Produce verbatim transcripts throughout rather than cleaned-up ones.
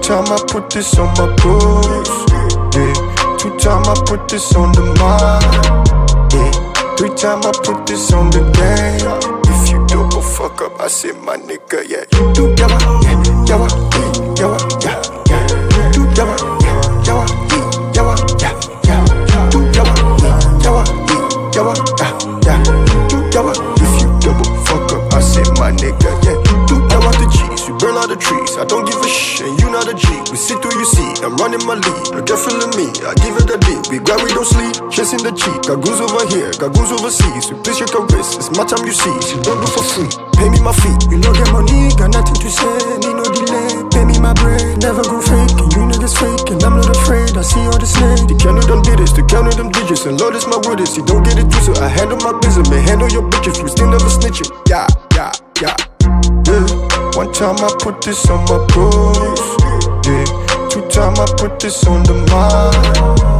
One time I put this on my bros, yeah. Two time I put this on the mind, yeah. Three time I put this on the game. If you double fuck up, I say my nigga, yeah. You do yawa, yeah, yawa, yeah, yawa, yeah, yeah. You do yawa, yeah, yawa, yeah, yawa, yeah, yeah. You do yawa, yeah, yawa, yeah, yawa, yeah, yeah. You do yawa. If you double fuck up, I say my nigga, yeah. You do yawa. The cheese, we burn all the trees. I don't give a shit, and you not a G. We sit through you see, I'm running my lead. No girl feeling me, I give it a D. We grab, we don't sleep, chasing the cheek. Got goons over here, got goons overseas. We please check your wrist, it's my time you see. She don't do for free, pay me my fee. You know get money, got nothing to say, need no delay. Pay me my bread, never go fake. And you niggas fake, and I'm not afraid. I see all the snake. The counter them did this, the counter them digits. And Lord is my witness, you don't get it twisted. I handle my business, man, handle your bitches. We still never snitching, yeah, yeah, yeah, yeah. One time I put this on my bros, yeah. Two time I put this on the mind,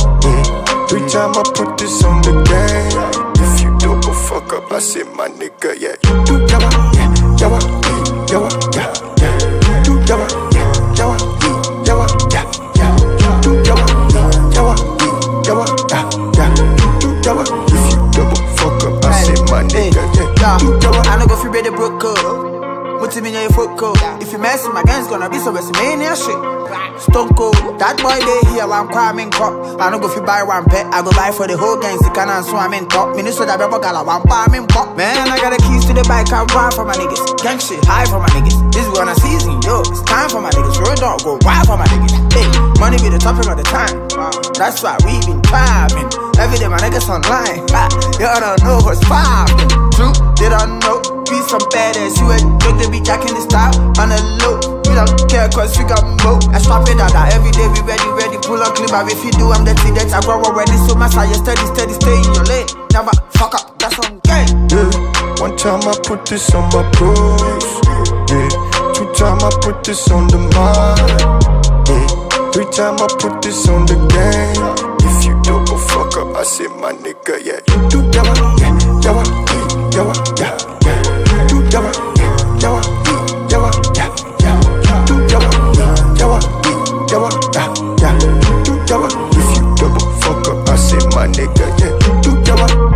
yeah. Three time I put this on the game. If you double fuck up, I say my nigga, yeah. You do yawa, yeah, yawa, yeah, yawa, yeah, yeah. You do yawa, yeah, yawa, yeah, yawa, yeah, yeah. You do yawa, yeah, yawa, yeah, yawa, yeah, yeah. You do yawa. If you double fuck up, I say my nigga, yeah. You do yawa. I know go fi ready broke up. Put him in your foot coat. If you mess with my guns, gonna be some WrestleMania shit. Stone cold, that boy they here, one cramming cup. I don't go fi buy one pet, I go buy for the whole gang. Sick and swam in top. Minnesota Bebo Gala, one palm in pop. Man, I got the keys to the bike, I ride for my niggas. Gang shit, high for my niggas. This is on a season, yo. It's time for my niggas. Road dog, go wild for my niggas. Hey, money be the topic of the time. That's why we been vibing. Every day my niggas online. Ha, you don't know what's poppin'. True, they don't know. Be some badass, you ain't drunk, they be jacking the style on the low. We don't care cause we got mo. I strap it out every day, we ready, ready, pull on clip. But if you do, I'm dirty, that's I grow already. So my side, you steady, steady, stay in your lane. Never fuck up, that's on game. Yeah, one time I put this on my bros, yeah. Two time I put this on the mind, yeah. Three time I put this on the game. If you double fuck up, I say my nigga, yeah. You do yawa, yeah, yawa, yeah, yawa, yeah, yeah. Yawa, yawa, yawa, yeah, yeah. Do yawa, yawa, yawa, yeah, yeah. Do yawa. If you double fuck up, I say my nigga, yeah. Do yawa.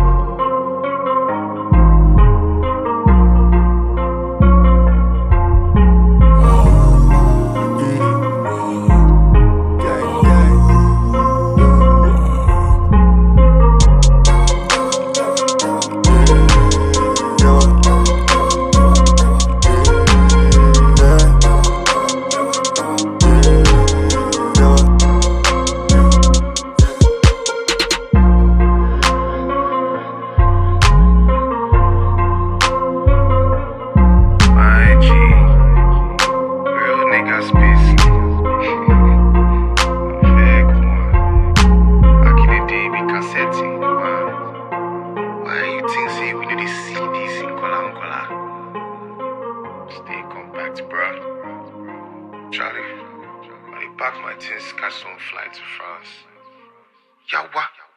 Stay compact, bro. Charlie, when he pack my things, catch some flight to France. Yawa.